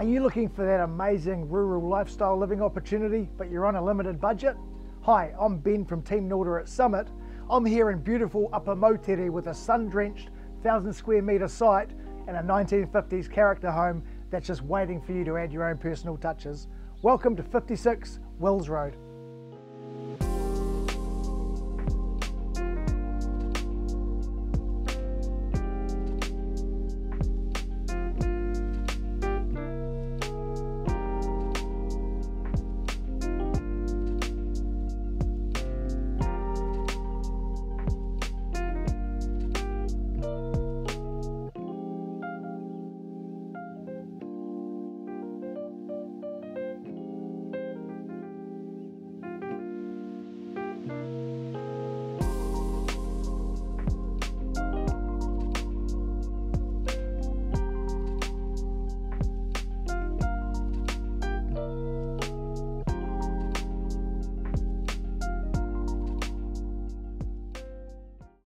Are you looking for that amazing rural lifestyle living opportunity, but you're on a limited budget? Hi, I'm Ben from Team Norder at Summit. I'm here in beautiful Upper Motere with a sun-drenched 1,000 square metre site and a 1950s character home that's just waiting for you to add your own personal touches. Welcome to 56 Wills Road.